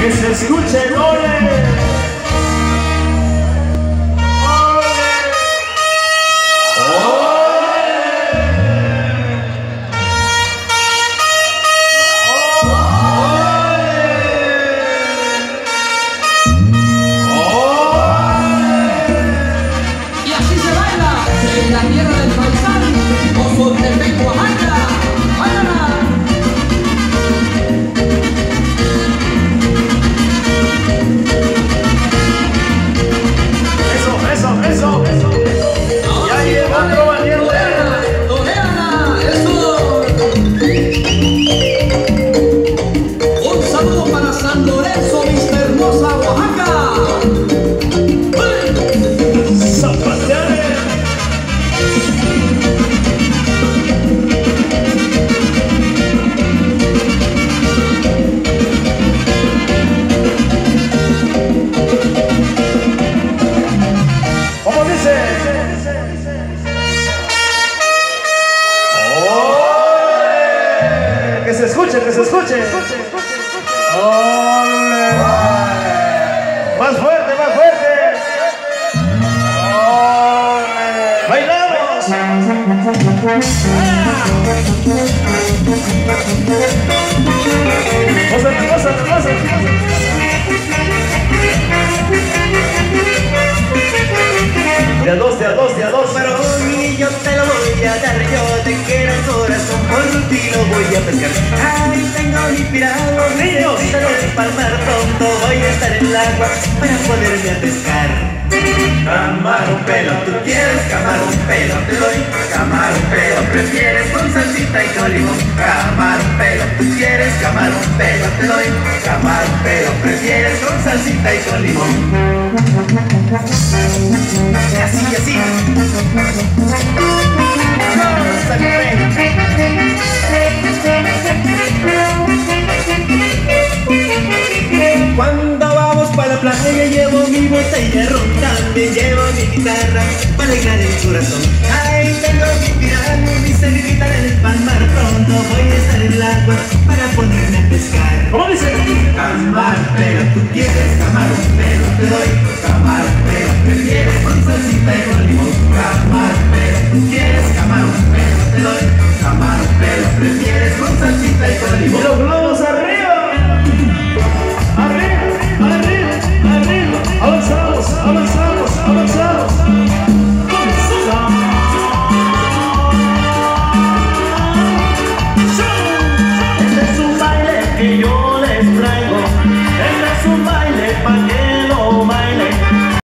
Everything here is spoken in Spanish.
Que se escuche el ole. La tierra del Paisán, Ocotepeque, Oaxaca. ¡Váyala! Eso. Ya llegó otro valiente. ¡Toréala! ¡Eso! Un saludo para San Lorenzo, Vista Hermosa, Oaxaca. ¿Cómo dice? ¡Ole! Que se escuche. ¡Ole! Más fuerte. ¡Ole! ¡Bailamos! ¡Pásate! De a dos. Pero hoy yo te lo voy a dar, yo te quiero corazón, por ti lo voy a pescar. Ay, tengo mi piragua, Niños, el palmar, pronto voy a estar en el agua para poderme a pescar. Camarón pelo, tú quieres camarón pelo, te doy camarón pelo, prefieres con salsita y con limón. Camarón pelo, tú quieres camarón pelo, te doy camarón pelo, prefieres con salsita y con limón. Así. Cuando vamos para la playa llevo mi botella de ron, también llevo mi guitarra para alegrar el corazón. Ahí tengo mi piragua, mi cervita en el palmar, pronto voy a estar en el agua para ponerme a pescar.